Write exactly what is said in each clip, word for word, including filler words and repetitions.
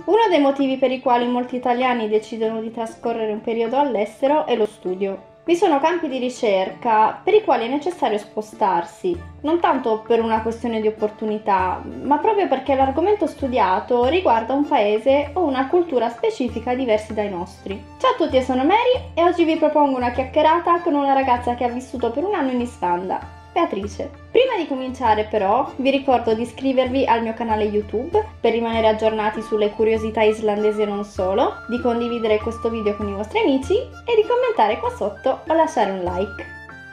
Uno dei motivi per i quali molti italiani decidono di trascorrere un periodo all'estero è lo studio. Vi sono campi di ricerca per i quali è necessario spostarsi, non tanto per una questione di opportunità, ma proprio perché l'argomento studiato riguarda un paese o una cultura specifica diversi dai nostri. Ciao a tutti, io sono Mary e oggi vi propongo una chiacchierata con una ragazza che ha vissuto per un anno in Islanda, Beatrice. Prima di cominciare però vi ricordo di iscrivervi al mio canale YouTube per rimanere aggiornati sulle curiosità islandesi e non solo, di condividere questo video con i vostri amici e di commentare qua sotto o lasciare un like.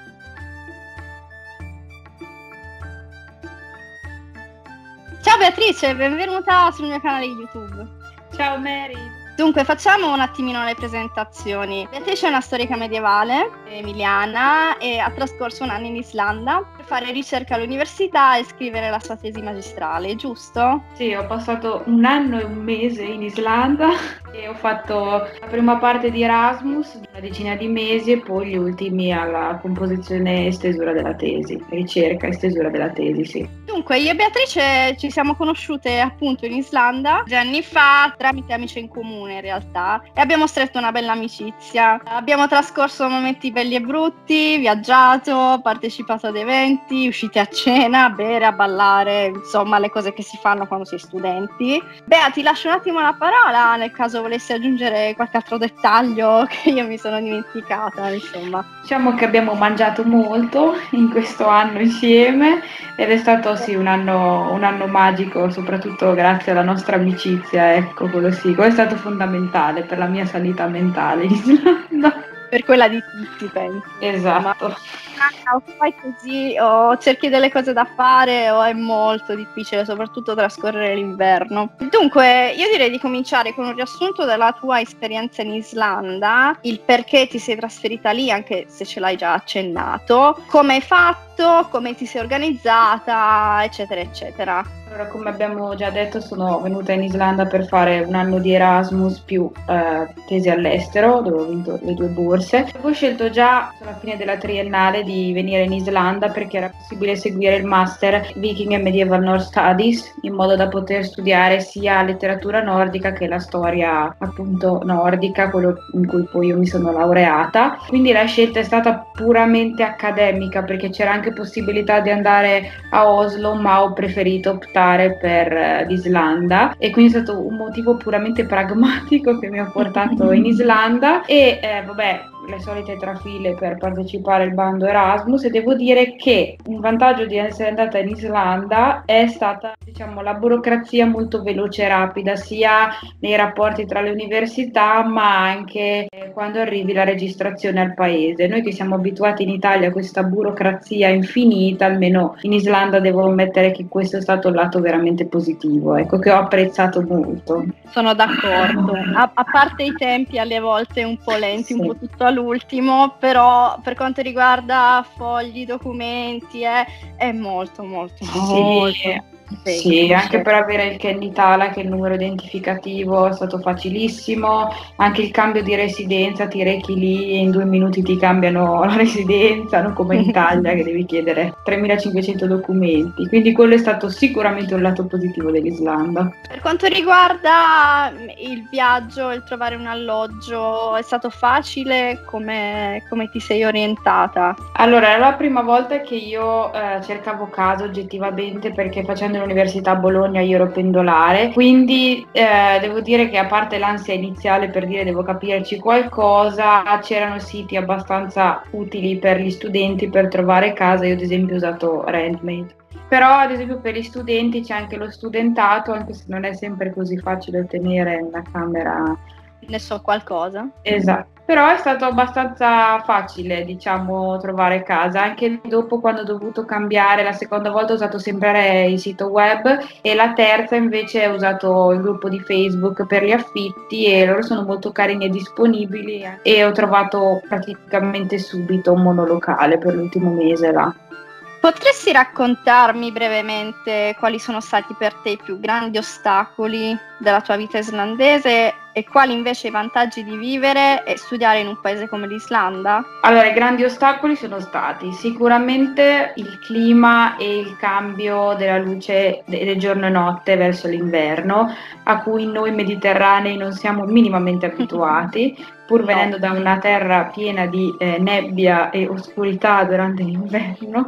Ciao Beatrice, benvenuta sul mio canale YouTube. Ciao Mary. Dunque, facciamo un attimino le presentazioni. Beatrice è una storica medievale, emiliana, e ha trascorso un anno in Islanda per fare ricerca all'università e scrivere la sua tesi magistrale, giusto? Sì, ho passato un anno e un mese in Islanda e ho fatto la prima parte di Erasmus, una decina di mesi, e poi gli ultimi alla composizione e stesura della tesi, ricerca e stesura della tesi, sì. Dunque, io e Beatrice ci siamo conosciute appunto in Islanda due anni fa tramite amici in comune in realtà e abbiamo stretto una bella amicizia. Abbiamo trascorso momenti belli e brutti, viaggiato, partecipato ad eventi, uscite a cena, a bere, a ballare, insomma le cose che si fanno quando si è studenti. Bea, ti lascio un attimo la parola nel caso volessi aggiungere qualche altro dettaglio che io mi sono dimenticata, insomma. Diciamo che abbiamo mangiato molto in questo anno insieme ed è stato sì un anno, un anno magico, soprattutto grazie alla nostra amicizia, ecco, quello sì, quello è stato fondamentale per la mia sanità mentale in Islanda. Per quella di tutti, penso. Esatto. Ma o fai così o cerchi delle cose da fare o è molto difficile, soprattutto trascorrere l'inverno. Dunque, io direi di cominciare con un riassunto della tua esperienza in Islanda, il perché ti sei trasferita lì, anche se ce l'hai già accennato, come hai fatto, come ti sei organizzata, eccetera, eccetera. Allora, come abbiamo già detto, sono venuta in Islanda per fare un anno di Erasmus più eh, tesi all'estero, dove ho vinto le due borse. Avevo scelto già alla fine della triennale di venire in Islanda perché era possibile seguire il master Viking and Medieval North Studies, in modo da poter studiare sia letteratura nordica che la storia appunto nordica, quello in cui poi io mi sono laureata. Quindi la scelta è stata puramente accademica perché c'era anche possibilità di andare a Oslo, ma ho preferito optare per l'Islanda e quindi è stato un motivo puramente pragmatico che mi ha portato in Islanda e eh, vabbè le solite trafile per partecipare al bando Erasmus, e devo dire che un vantaggio di essere andata in Islanda è stata, diciamo, la burocrazia molto veloce e rapida, sia nei rapporti tra le università ma anche eh, quando arrivi la registrazione al paese. Noi che siamo abituati in Italia a questa burocrazia infinita, almeno in Islanda devo ammettere che questo è stato il lato veramente positivo, ecco, che ho apprezzato molto. Sono d'accordo, a, a parte i tempi alle volte un po' lenti, sì, un po' tutto all'ultimo, però per quanto riguarda fogli, documenti, eh, è molto molto sì, molto. Sì, sì, anche per avere il Kennitala, che è il numero identificativo, è stato facilissimo, anche il cambio di residenza, ti rechi lì e in due minuti ti cambiano la residenza, non come in Italia che devi chiedere tremilacinquecento documenti, quindi quello è stato sicuramente un lato positivo dell'Islanda. Per quanto riguarda il viaggio, il trovare un alloggio, è stato facile? Come, come ti sei orientata? Allora, era la prima volta che io eh, cercavo casa oggettivamente, perché facendo l'università a Bologna io ero pendolare, quindi eh, devo dire che a parte l'ansia iniziale per dire devo capirci qualcosa, c'erano siti abbastanza utili per gli studenti per trovare casa. Io ad esempio ho usato Rentmate. Però ad esempio per gli studenti c'è anche lo studentato, anche se non è sempre così facile ottenere una camera. Ne so qualcosa. Esatto. Però è stato abbastanza facile, diciamo, trovare casa, anche dopo quando ho dovuto cambiare. La seconda volta ho usato sempre il sito web e la terza invece ho usato il gruppo di Facebook per gli affitti, e loro sono molto carini e disponibili, e ho trovato praticamente subito un monolocale per l'ultimo mese là. Potresti raccontarmi brevemente quali sono stati per te i più grandi ostacoli della tua vita islandese E quali invece i vantaggi di vivere e studiare in un paese come l'Islanda? Allora, i grandi ostacoli sono stati sicuramente il clima e il cambio della luce del giorno e notte verso l'inverno, a cui noi mediterranei non siamo minimamente abituati, pur venendo da una terra piena di eh, nebbia e oscurità durante l'inverno.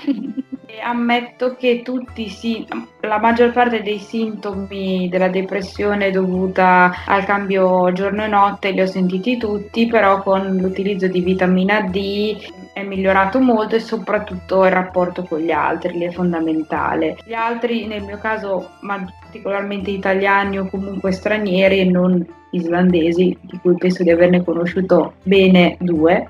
E ammetto che tutti sì, la maggior parte dei sintomi della depressione dovuta al cambio giorno e notte li ho sentiti tutti, però con l'utilizzo di vitamina D è migliorato molto, e soprattutto il rapporto con gli altri, lì è fondamentale. Gli altri, nel mio caso, ma particolarmente italiani o comunque stranieri e non islandesi, di cui penso di averne conosciuto bene due,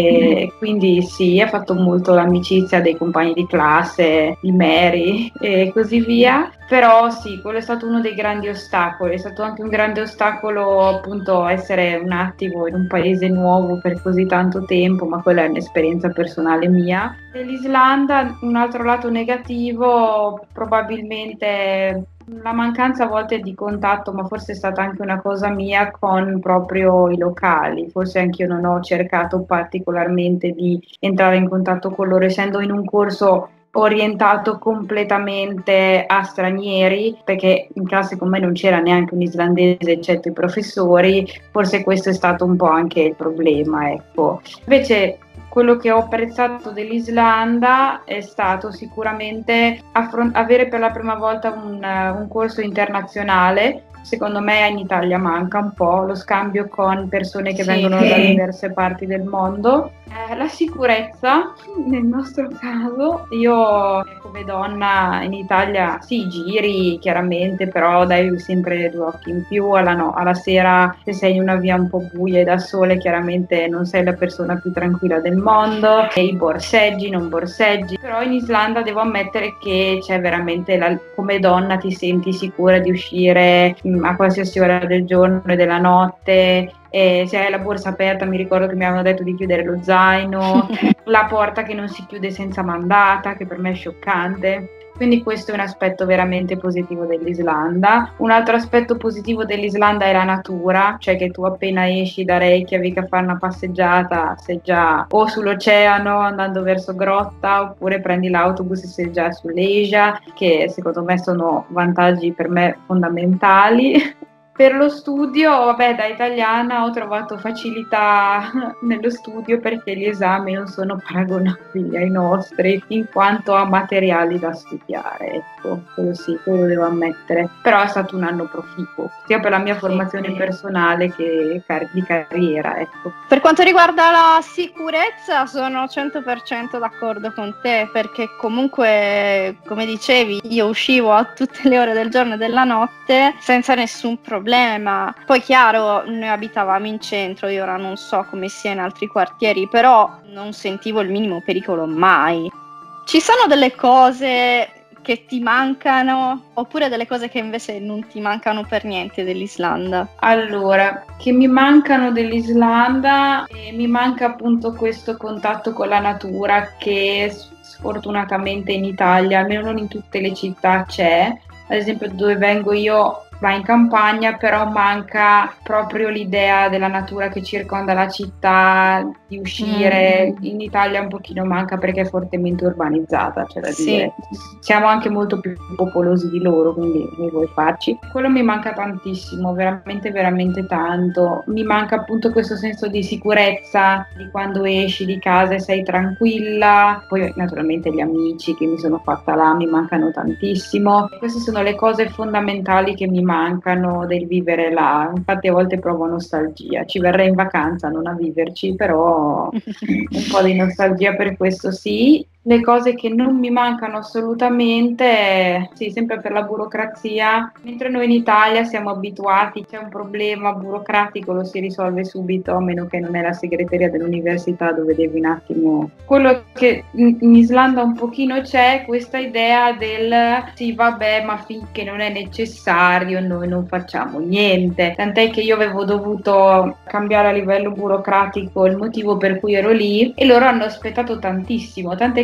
e quindi sì, ha fatto molto l'amicizia dei compagni di classe, i Mary e così via. Però sì, quello è stato uno dei grandi ostacoli, è stato anche un grande ostacolo appunto essere un attimo in un paese nuovo per così tanto tempo, ma quella è un'esperienza personale mia. Dell'Islanda, un altro lato negativo, probabilmente la mancanza a volte di contatto, ma forse è stata anche una cosa mia con proprio i locali, forse anche io non ho cercato particolarmente di entrare in contatto con loro, essendo in un corso orientato completamente a stranieri, perché in classe con me non c'era neanche un islandese eccetto i professori, forse questo è stato un po' anche il problema, ecco. Invece quello che ho apprezzato dell'Islanda è stato sicuramente affron- avere per la prima volta un, uh, un corso internazionale. Secondo me in Italia manca un po' lo scambio con persone che sì, vengono da diverse parti del mondo. Eh, la sicurezza, nel nostro caso, io come donna in Italia sì, giri chiaramente, però dai sempre due occhi in più. Alla, no, alla sera, se sei in una via un po' buia e da sole, chiaramente non sei la persona più tranquilla del mondo. E i borseggi, non borseggi. Però in Islanda devo ammettere che c'è veramente, la, come donna ti senti sicura di uscire a qualsiasi ora del giorno e della notte, e se hai la borsa aperta, mi ricordo che mi avevano detto di chiudere lo zaino, la porta che non si chiude senza mandata, che per me è scioccante. Quindi questo è un aspetto veramente positivo dell'Islanda. Un altro aspetto positivo dell'Islanda è la natura, cioè che tu appena esci da Reykjavik a fare una passeggiata sei già o sull'oceano andando verso Grotta, oppure prendi l'autobus e sei già sull'Asia, che secondo me sono vantaggi per me fondamentali. Per lo studio, vabbè, da italiana ho trovato facilità nello studio perché gli esami non sono paragonabili ai nostri in quanto a materiali da studiare, ecco, quello sì, quello devo ammettere. Però è stato un anno proficuo, sia per la mia formazione sì, personale che car- di carriera, ecco. Per quanto riguarda la sicurezza sono cento per cento d'accordo con te, perché comunque, come dicevi, io uscivo a tutte le ore del giorno e della notte senza nessun problema. Problema. Poi chiaro, noi abitavamo in centro, io ora non so come sia in altri quartieri, però non sentivo il minimo pericolo mai. Ci sono delle cose che ti mancano, oppure delle cose che invece non ti mancano per niente dell'Islanda? Allora, che mi mancano dell'Islanda, eh, mi manca appunto questo contatto con la natura che sfortunatamente in Italia, almeno non in tutte le città, c'è. Ad esempio dove vengo io va in campagna, però manca proprio l'idea della natura che circonda la città, di uscire. Mm. In Italia un pochino manca perché è fortemente urbanizzata, c'è da sì. dire. Siamo anche molto più popolosi di loro, quindi ne vuoi farci. Quello mi manca tantissimo, veramente veramente tanto. Mi manca appunto questo senso di sicurezza, di quando esci di casa e sei tranquilla. Poi naturalmente gli amici che mi sono fatta là mi mancano tantissimo. Queste sono le cose fondamentali che mi mancano mancano del vivere là. Infatti a volte provo nostalgia, ci verrei in vacanza, non a viverci, però un po' di nostalgia per questo sì. Le cose che non mi mancano assolutamente, sì, sempre per la burocrazia, mentre noi in Italia siamo abituati, c'è un problema burocratico, lo si risolve subito, a meno che non è la segreteria dell'università dove devi un attimo... Quello che in Islanda un pochino c'è, questa idea del sì vabbè, ma finché non è necessario noi non facciamo niente, tant'è che io avevo dovuto cambiare a livello burocratico il motivo per cui ero lì e loro hanno aspettato tantissimo, tant'è che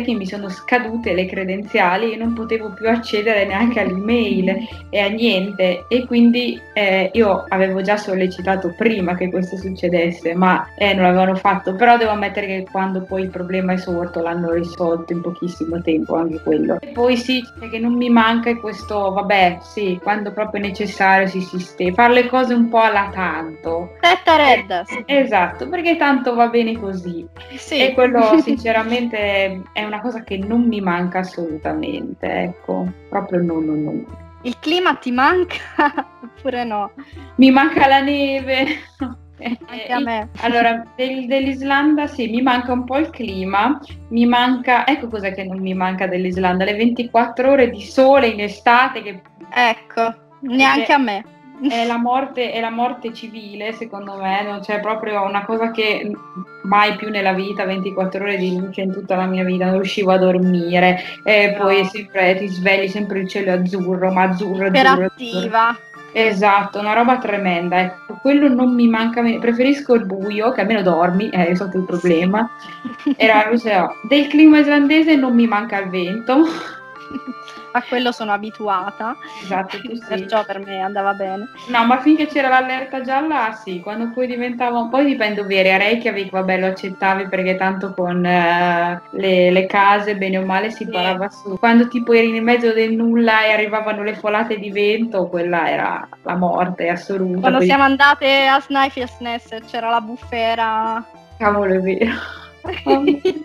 che mi sono scadute le credenziali e non potevo più accedere neanche all'email e a niente, e quindi eh, io avevo già sollecitato prima che questo succedesse, ma eh, non l'avevano fatto. Però devo ammettere che quando poi il problema è sorto l'hanno risolto in pochissimo tempo anche quello. E poi sì, che non mi manca è questo, vabbè, sì, quando proprio è necessario si sistema, fare le cose un po' alla tanto. Tetta redda. Eh, esatto, perché tanto va bene così. Sì. E quello sinceramente è una cosa che non mi manca assolutamente, ecco, proprio no, no, no. Il clima ti manca oppure no? Mi manca la neve. Anche a me. Allora, del, dell'Islanda sì, mi manca un po' il clima, mi manca, ecco cos'è che non mi manca dell'Islanda, le ventiquattro ore di sole in estate che... Ecco, neanche a me. È la morte, è la morte civile, secondo me, non c'è proprio una cosa che mai più nella vita, ventiquattro ore di luce in tutta la mia vita, non riuscivo a dormire, e No. poi sempre ti svegli, sempre il cielo è azzurro, ma azzurro, azzurro, Iperattiva. azzurro. Esatto, una roba tremenda, ecco, quello non mi manca, preferisco il buio, che almeno dormi, è stato il problema. Era, cioè, del clima islandese non mi manca il vento. A quello sono abituata. Esatto, tu sì. Perciò per me andava bene. No, ma finché c'era l'allerta gialla, sì, quando poi diventava un po', dipende dove eri, a Reykjavik, vabbè, lo accettavi perché tanto con eh, le, le case, bene o male, si Sì. parava su. Quando tipo eri nel mezzo del nulla e arrivavano le folate di vento, quella era la morte assoluta. Quando Poi... siamo andate a Snæfellsnes e c'era la bufera. Cavolo, è vero. Oh,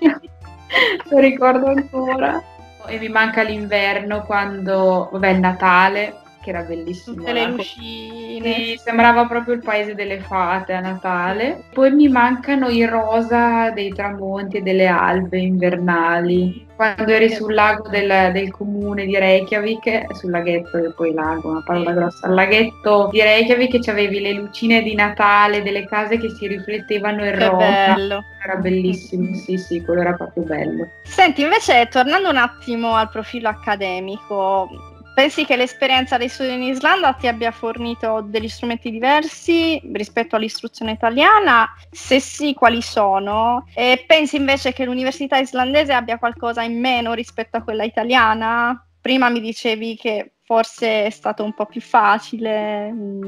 lo ricordo ancora. E mi manca l'inverno quando, vabbè, il Natale, che era bellissimo. Tutte le lucine. Sì, sembrava proprio il paese delle fate a Natale. Poi mi mancano i rosa dei tramonti e delle albe invernali. Quando eri sul lago del, del comune di Reykjavik, sul laghetto, e poi lago, una parola grossa, al laghetto di Reykjavik, c'avevi le lucine di Natale delle case che si riflettevano in Che rosa. bello. Era bellissimo, sì, sì, quello era proprio bello. Senti, invece, tornando un attimo al profilo accademico, pensi che l'esperienza dei studi in Islanda ti abbia fornito degli strumenti diversi rispetto all'istruzione italiana? Se sì, quali sono? E pensi invece che l'università islandese abbia qualcosa in meno rispetto a quella italiana? Prima mi dicevi che forse è stato un po' più facile,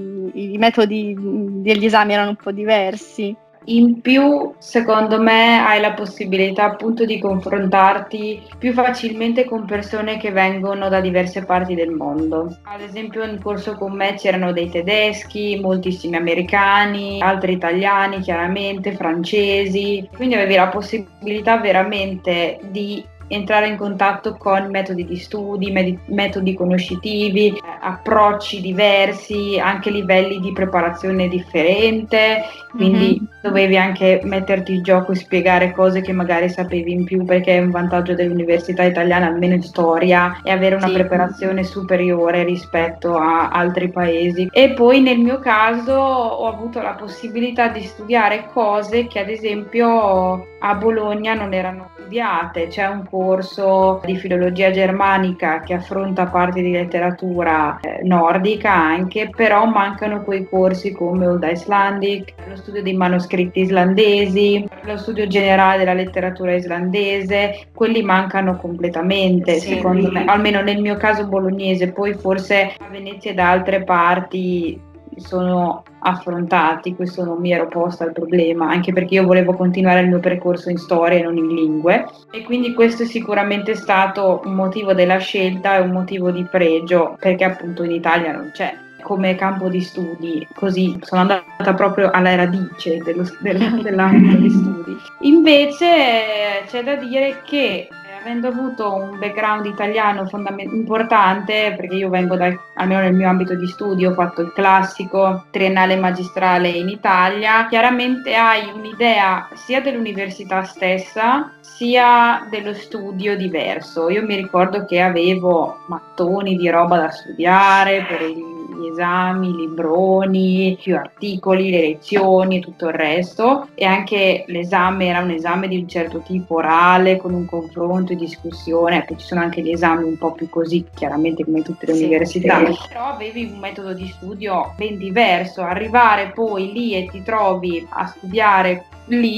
i metodi degli esami erano un po' diversi. In più, secondo me, hai la possibilità appunto di confrontarti più facilmente con persone che vengono da diverse parti del mondo. Ad esempio, in corso con me c'erano dei tedeschi, moltissimi americani, altri italiani, chiaramente, francesi. Quindi avevi la possibilità veramente di entrare in contatto con metodi di studi, med- metodi conoscitivi, eh, approcci diversi, anche livelli di preparazione differente, quindi mm-hmm. dovevi anche metterti in gioco e spiegare cose che magari sapevi in più, perché è un vantaggio dell'università italiana, almeno in storia, è avere una sì. preparazione superiore rispetto a altri paesi. E poi nel mio caso ho avuto la possibilità di studiare cose che ad esempio a Bologna non erano studiate. C'è un corso di filologia germanica che affronta parti di letteratura eh, nordica anche, però mancano quei corsi come Old Icelandic, lo studio dei manoscritti islandesi, lo studio generale della letteratura islandese, quelli mancano completamente, sì, secondo me, almeno nel mio caso bolognese. Poi forse a Venezia e da altre parti sono affrontati, questo non mi ero posta il problema, anche perché io volevo continuare il mio percorso in storia e non in lingue, e quindi questo è sicuramente stato un motivo della scelta e un motivo di pregio, perché appunto in Italia non c'è come campo di studi, così sono andata proprio alla radice dello, del, dell'ambito di studi. Invece c'è da dire che avendo avuto un background italiano fondament- importante, perché io vengo da, almeno nel mio ambito di studio, ho fatto il classico, triennale e magistrale in Italia, chiaramente hai un'idea sia dell'università stessa, sia dello studio diverso. Io mi ricordo che avevo mattoni di roba da studiare per il gli esami, libroni, più articoli, le lezioni e tutto il resto, e anche l'esame era un esame di un certo tipo orale con un confronto e discussione. Poi ci sono anche gli esami un po' più così, chiaramente come tutte le sì, università, sì. Però avevi un metodo di studio ben diverso. Arrivare poi lì e ti trovi a studiare lì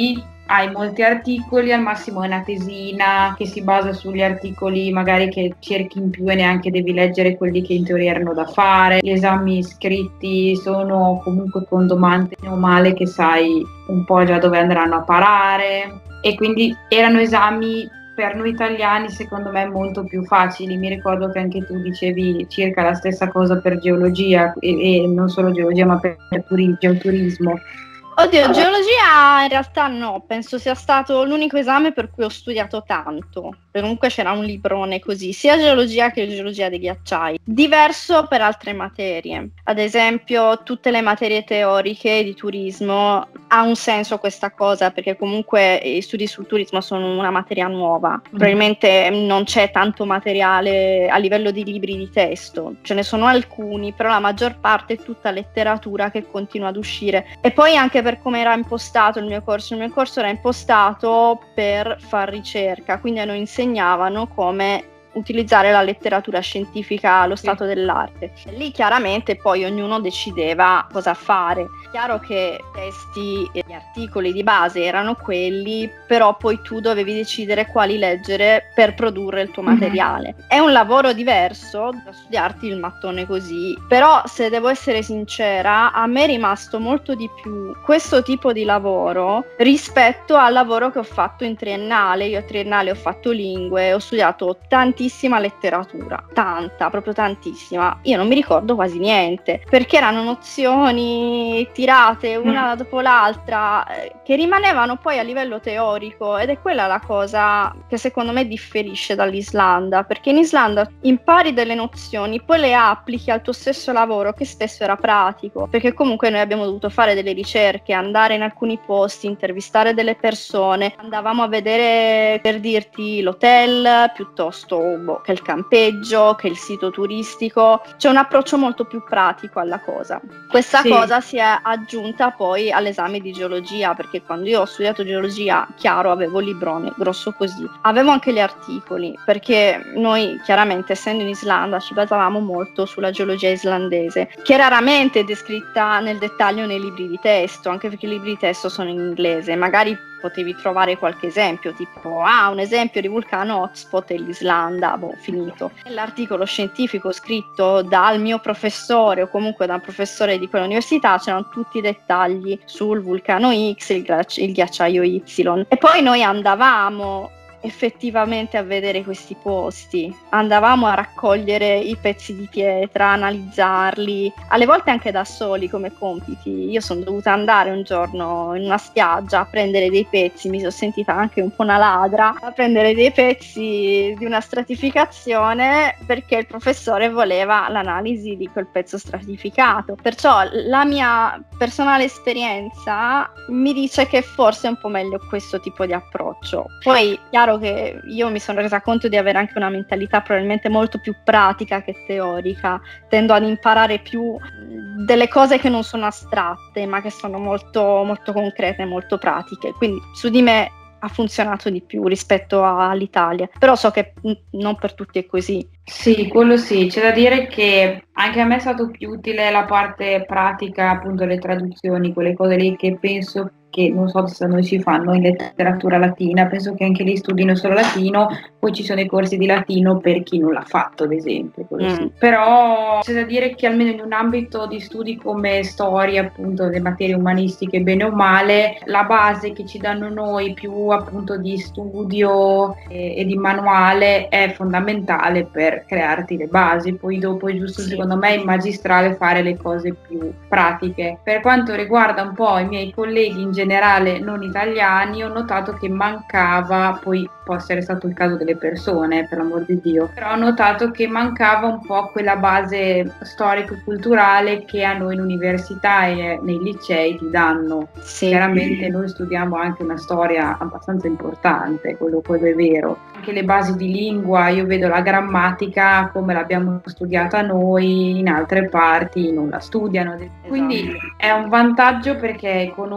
hai molti articoli, al massimo è una tesina che si basa sugli articoli magari che cerchi in più e neanche devi leggere quelli che in teoria erano da fare. Gli esami scritti sono comunque con domande o male che sai un po' già dove andranno a parare, e quindi erano esami per noi italiani secondo me molto più facili. Mi ricordo che anche tu dicevi circa la stessa cosa per geologia, e, e non solo geologia ma per turi- geoturismo. Oddio, geologia in realtà no, penso sia stato l'unico esame per cui ho studiato tanto. Comunque c'era un librone così, sia geologia che geologia dei ghiacciai. Diverso per altre materie. Ad esempio, tutte le materie teoriche di turismo, ha un senso questa cosa, perché comunque gli studi sul turismo sono una materia nuova. Probabilmente non c'è tanto materiale a livello di libri di testo. Ce ne sono alcuni, però la maggior parte è tutta letteratura che continua ad uscire. E poi anche per come era impostato il mio corso, il mio corso era impostato per far ricerca, quindi a noi insegnavano come utilizzare la letteratura scientifica allo stato dell'arte. E lì chiaramente poi ognuno decideva cosa fare. Chiaro che i testi e gli articoli di base erano quelli, però poi tu dovevi decidere quali leggere per produrre il tuo materiale. Mm-hmm. È un lavoro diverso da studiarti il mattone così, però se devo essere sincera, a me è rimasto molto di più questo tipo di lavoro rispetto al lavoro che ho fatto in triennale. Io a triennale ho fatto lingue, ho studiato tantissima letteratura, tanta, proprio tantissima. Io non mi ricordo quasi niente, perché erano nozioni tirate una dopo l'altra eh, che rimanevano poi a livello teorico, ed è quella la cosa che secondo me differisce dall'Islanda, perché in Islanda impari delle nozioni, poi le applichi al tuo stesso lavoro, che spesso era pratico, perché comunque noi abbiamo dovuto fare delle ricerche, andare in alcuni posti, intervistare delle persone, andavamo a vedere, per dirti, l'hotel piuttosto boh, che il campeggio, che il sito turistico. C'è un approccio molto più pratico alla cosa. Questa sì. cosa si è aggiunta poi all'esame di geologia, perché quando io ho studiato geologia, chiaro, avevo il librone grosso così, avevo anche gli articoli, perché noi chiaramente essendo in Islanda ci basavamo molto sulla geologia islandese, che raramente è descritta nel dettaglio nei libri di testo, anche perché i libri di testo sono in inglese. Magari potevi trovare qualche esempio, tipo ah, un esempio di vulcano hotspot è l'Islanda, boh, finito. Nell'articolo scientifico scritto dal mio professore o comunque da un professore di quell'università c'erano tutti i dettagli sul vulcano X, il, ghiacci- il ghiacciaio Y, e poi noi andavamo effettivamente a vedere questi posti, andavamo a raccogliere i pezzi di pietra, analizzarli, alle volte anche da soli come compiti. Io sono dovuta andare un giorno in una spiaggia a prendere dei pezzi, mi sono sentita anche un po' una ladra, a prendere dei pezzi di una stratificazione perché il professore voleva l'analisi di quel pezzo stratificato. Perciò la mia personale esperienza mi dice che forse è un po' meglio questo tipo di approccio. Poi chiaro che io mi sono resa conto di avere anche una mentalità probabilmente molto più pratica che teorica, tendo ad imparare più delle cose che non sono astratte ma che sono molto, molto concrete, molto pratiche, quindi su di me ha funzionato di più rispetto all'Italia, però so che non per tutti è così. Sì, quello sì, c'è da dire che anche a me è stato più utile la parte pratica, appunto le traduzioni, quelle cose lì che penso che, non so se noi si fanno in letteratura latina, penso che anche lì studino solo latino, poi ci sono i corsi di latino per chi non l'ha fatto, ad esempio, quello sì. Mm. Però c'è da dire che almeno in un ambito di studi come storia, appunto, le materie umanistiche, bene o male, la base che ci danno noi più appunto di studio e, e di manuale è fondamentale per crearti le basi. Poi dopo è giusto, sì, secondo me in magistrale fare le cose più pratiche. Per quanto riguarda un po' i miei colleghi in generale non italiani, ho notato che mancava, poi può essere stato il caso delle persone, per l'amor di Dio, però ho notato che mancava un po' quella base storico-culturale che a noi in università e nei licei ti danno. Sì. Chiaramente noi studiamo anche una storia abbastanza importante, quello, quello è vero. Anche le basi di lingua, io vedo la grammatica come l'abbiamo studiata noi, in altre parti non la studiano. Esatto. Quindi è un vantaggio perché conosci, cioè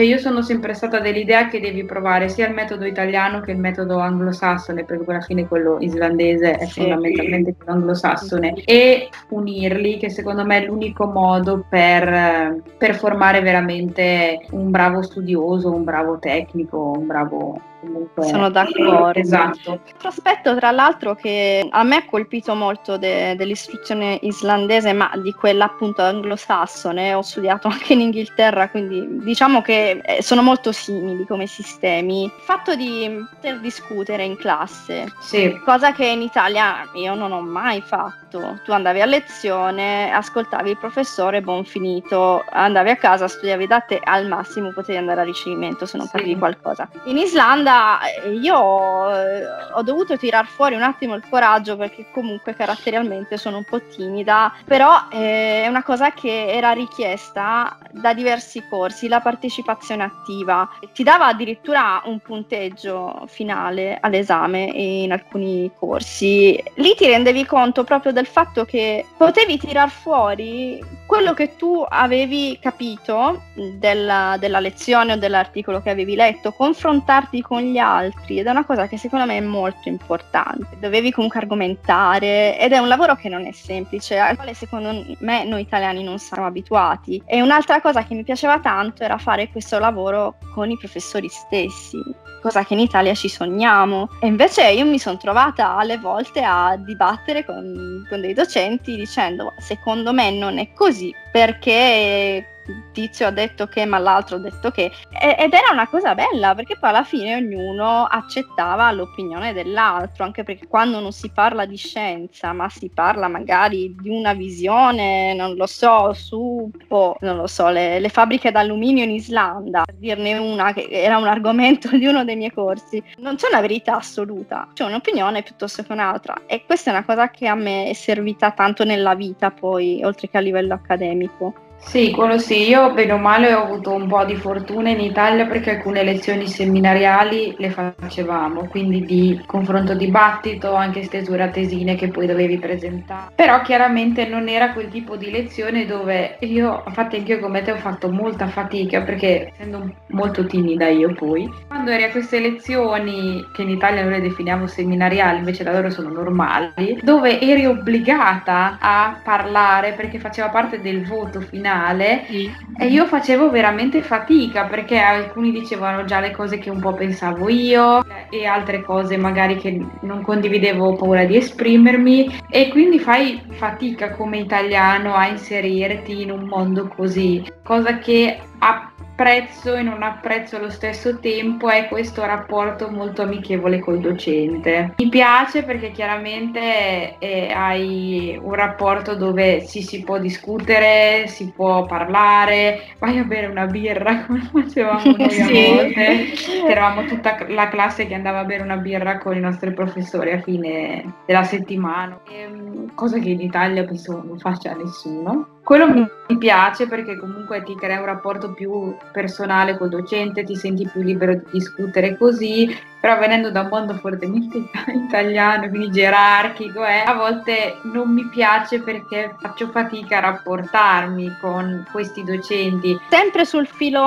Cioè io sono sempre stata dell'idea che devi provare sia il metodo italiano che il metodo anglosassone, perché alla fine quello islandese è Sì. fondamentalmente quello anglosassone, e unirli, che secondo me è l'unico modo per, per formare veramente un bravo studioso, un bravo tecnico, un bravo... Comunque, sono d'accordo. Esatto. Altro aspetto, tra l'altro, che a me ha colpito molto de- dell'istruzione islandese, ma di quella appunto anglosassone, ho studiato anche in Inghilterra, quindi diciamo che eh, sono molto simili come sistemi. Il fatto di poter discutere in classe, Sì. cosa che in Italia io non ho mai fatto. Tu andavi a lezione, ascoltavi il professore, buon finito, andavi a casa, studiavi da te, al massimo potevi andare a ricevimento se non Sì. parli di qualcosa. In Islanda io eh, ho dovuto tirar fuori un attimo il coraggio, perché comunque caratterialmente sono un po' timida, però eh, è una cosa che era richiesta da diversi corsi, la partecipazione attiva. Ti dava addirittura un punteggio finale all'esame in alcuni corsi. Lì ti rendevi conto proprio del fatto che potevi tirar fuori quello che tu avevi capito della, della lezione o dell'articolo che avevi letto, confrontarti con gli altri, ed è una cosa che secondo me è molto importante. Dovevi comunque argomentare, ed è un lavoro che non è semplice, al quale secondo me noi italiani non siamo abituati. E un'altra cosa che mi piaceva tanto era fare questo lavoro con i professori stessi, cosa che in Italia ci sogniamo. E invece io mi sono trovata alle volte a dibattere con, con dei docenti dicendo: secondo me non è così, perché tizio ha detto che, ma l'altro ha detto che, ed era una cosa bella, perché poi alla fine ognuno accettava l'opinione dell'altro, anche perché quando non si parla di scienza, ma si parla magari di una visione, non lo so, su, oh, non lo so, le, le fabbriche d'alluminio in Islanda, per dirne una che era un argomento di uno dei miei corsi, non c'è una verità assoluta, c'è un'opinione piuttosto che un'altra, e questa è una cosa che a me è servita tanto nella vita poi, oltre che a livello accademico. Sì, quello sì, io bene o male ho avuto un po' di fortuna in Italia, perché alcune lezioni seminariali le facevamo, quindi di confronto dibattito, anche stesura tesine che poi dovevi presentare. Però chiaramente non era quel tipo di lezione dove io, infatti anch'io come te ho fatto molta fatica, perché essendo molto timida io poi, quando eri a queste lezioni, che in Italia noi le definiamo seminariali, invece da loro sono normali, dove eri obbligata a parlare perché faceva parte del voto finale, sì. E io facevo veramente fatica, perché alcuni dicevano già le cose che un po' pensavo io e altre cose magari che non condividevo, ho paura di esprimermi, e quindi fai fatica come italiano a inserirti in un mondo così, cosa che apprezzo e non apprezzo allo stesso tempo è questo rapporto molto amichevole col docente. Mi piace perché chiaramente eh, hai un rapporto dove si, si può discutere, si può parlare, vai a bere una birra come facevamo noi sì. A volte, che eravamo tutta la classe che andava a bere una birra con i nostri professori a fine della settimana, e, cosa che in Italia penso non faccia nessuno. Quello mi piace perché comunque ti crea un rapporto più personale col docente, ti senti più libero di discutere così, però venendo da un mondo fortemente italiano, quindi gerarchico, eh, a volte non mi piace perché faccio fatica a rapportarmi con questi docenti. Sempre sul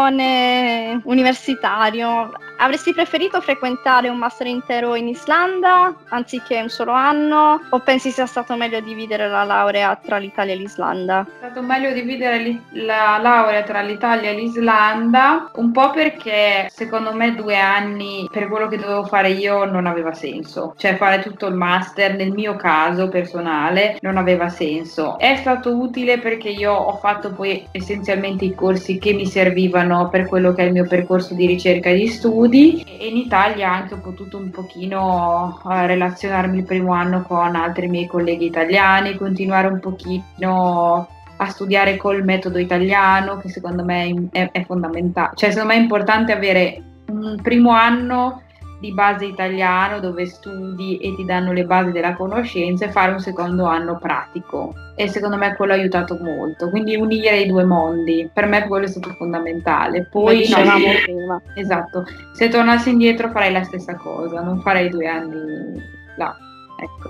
filone universitario, avresti preferito frequentare un master intero in Islanda anziché un solo anno, o pensi sia stato meglio dividere la laurea tra l'Italia e l'Islanda? È stato meglio dividere la laurea tra l'Italia e l'Islanda, un po' perché secondo me due anni per quello che dovevo fare io non aveva senso, cioè fare tutto il master nel mio caso personale non aveva senso. È stato utile perché io ho fatto poi essenzialmente i corsi che mi servivano per quello che è il mio percorso di ricerca e di studi, e in Italia anche ho potuto un pochino uh, relazionarmi il primo anno con altri miei colleghi italiani, continuare un pochino a studiare col metodo italiano, che secondo me è, è fondamentale, cioè secondo me è importante avere un primo anno di base italiano dove studi e ti danno le basi della conoscenza, e fare un secondo anno pratico, e secondo me quello ha aiutato molto, quindi unire i due mondi per me quello è stato fondamentale. Poi dicevamo no, prima. Esatto, se tornassi indietro farei la stessa cosa, non farei due anni là, ecco.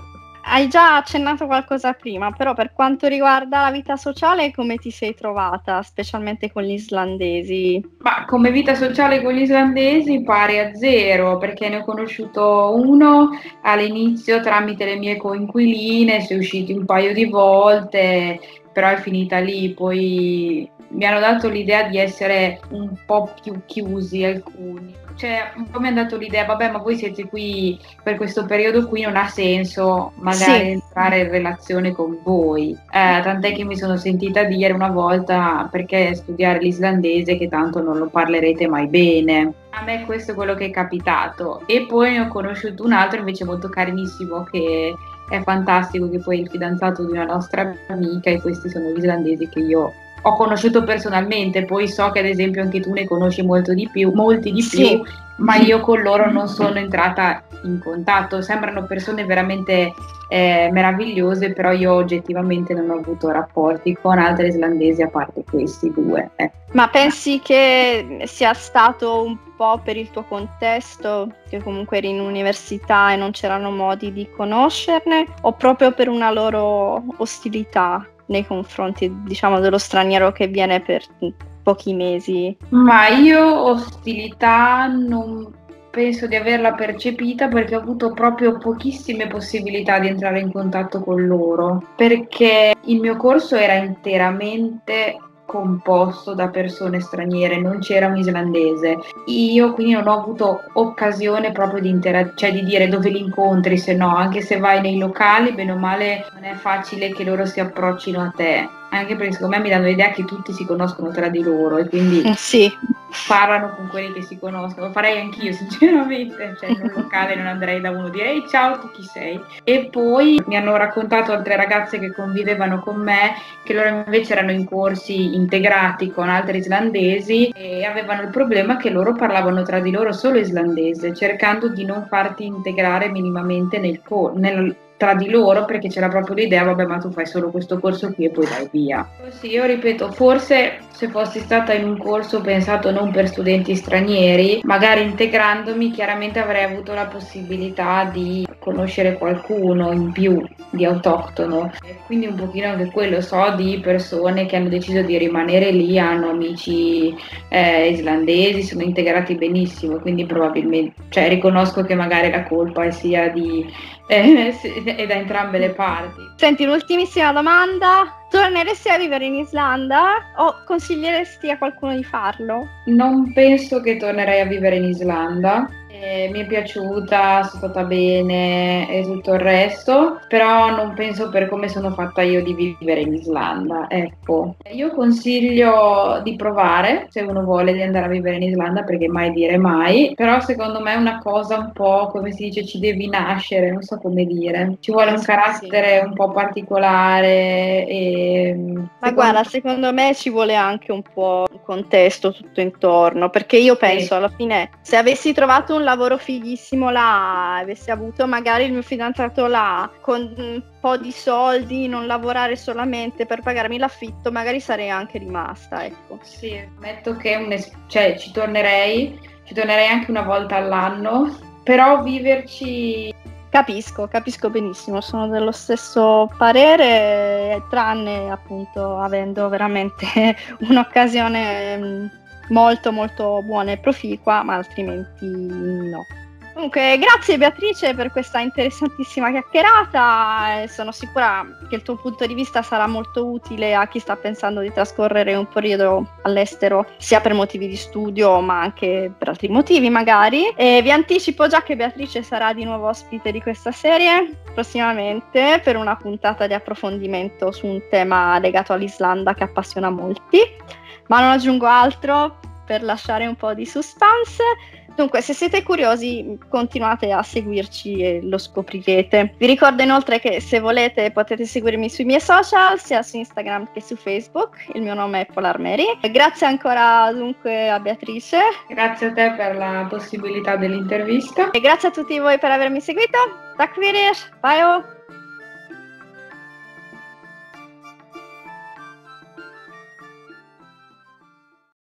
hai già accennato qualcosa prima, però per quanto riguarda la vita sociale, come ti sei trovata, specialmente con gli islandesi? Ma come vita sociale con gli islandesi pari a zero, perché ne ho conosciuto uno all'inizio tramite le mie coinquiline, si è usciti un paio di volte, però è finita lì. Poi mi hanno dato l'idea di essere un po' più chiusi alcuni. Cioè, un po' mi hanno dato l'idea, vabbè, ma voi siete qui per questo periodo qui, non ha senso magari Sì. entrare in relazione con voi. Eh, tant'è che mi sono sentita dire una volta, perché studiare l'islandese che tanto non lo parlerete mai bene. A me questo è quello che è capitato. E poi ne ho conosciuto un altro invece molto carinissimo che è fantastico, che poi è il fidanzato di una nostra amica, e questi sono gli islandesi che io ho conosciuto personalmente. Poi so che ad esempio anche tu ne conosci molto di più, molti di Sì. più, ma io con loro non sono entrata in contatto. Sembrano persone veramente eh, meravigliose, però io oggettivamente non ho avuto rapporti con altri islandesi a parte questi due. Eh. Ma pensi che sia stato un po' per il tuo contesto, che comunque eri in università e non c'erano modi di conoscerne, o proprio per una loro ostilità nei confronti, diciamo, dello straniero che viene per pochi mesi? Ma io ostilità non penso di averla percepita, perché ho avuto proprio pochissime possibilità di entrare in contatto con loro, perché il mio corso era interamente composto da persone straniere, non c'era un islandese. Io quindi non ho avuto occasione proprio di interagire, cioè di dire dove li incontri, se no, anche se vai nei locali, bene o male non è facile che loro si approccino a te, anche perché secondo me mi danno l'idea che tutti si conoscono tra di loro e quindi sì. parlano con quelli che si conoscono. Lo farei anch'io sinceramente, cioè in un locale non andrei da uno a dire ehi ciao, tu chi sei? E poi mi hanno raccontato altre ragazze che convivevano con me che loro invece erano in corsi integrati con altri islandesi e avevano il problema che loro parlavano tra di loro solo islandese, cercando di non farti integrare minimamente nel, co- nel tra di loro, perché c'era proprio l'idea, vabbè, ma tu fai solo questo corso qui e poi vai via. Sì, io ripeto, forse se fossi stata in un corso pensato non per studenti stranieri, magari integrandomi chiaramente avrei avuto la possibilità di conoscere qualcuno in più di autoctono, e quindi un pochino anche quello so di persone che hanno deciso di rimanere lì, hanno amici eh, islandesi, sono integrati benissimo, quindi probabilmente, cioè riconosco che magari la colpa sia di eh, è da entrambe le parti. Senti, l'ultimissima domanda: torneresti a vivere in Islanda o consiglieresti a qualcuno di farlo? Non penso che tornerei a vivere in Islanda. Eh, mi è piaciuta, sono stata bene e tutto il resto, però non penso per come sono fatta io di vivere in Islanda, ecco. Io consiglio di provare, se uno vuole, di andare a vivere in Islanda, perché mai dire mai, però secondo me è una cosa un po', come si dice, ci devi nascere, non so come dire. Ci vuole un Sì, carattere sì. un po' particolare e... Ma guarda, secondo me ci vuole anche un po' un contesto tutto intorno, perché io penso Sì. alla fine, se avessi trovato un lavoro fighissimo là, avessi avuto magari il mio fidanzato là, con un po' di soldi, non lavorare solamente per pagarmi l'affitto, magari sarei anche rimasta, ecco. Sì, ammetto che un es- cioè, ci tornerei, ci tornerei anche una volta all'anno, però viverci... Capisco, capisco benissimo, sono dello stesso parere, tranne appunto avendo veramente un'occasione mh, molto molto buona e proficua, ma altrimenti no. Comunque, grazie Beatrice per questa interessantissima chiacchierata, e sono sicura che il tuo punto di vista sarà molto utile a chi sta pensando di trascorrere un periodo all'estero, sia per motivi di studio ma anche per altri motivi magari. E vi anticipo già che Beatrice sarà di nuovo ospite di questa serie prossimamente per una puntata di approfondimento su un tema legato all'Islanda che appassiona molti, ma non aggiungo altro per lasciare un po' di suspense. Dunque, se siete curiosi, continuate a seguirci e lo scoprirete. Vi ricordo inoltre che se volete potete seguirmi sui miei social, sia su Instagram che su Facebook. Il mio nome è Polar Mary. Grazie ancora dunque a Beatrice. Grazie a te per la possibilità dell'intervista. E grazie a tutti voi per avermi seguito. Tack för er. Bye!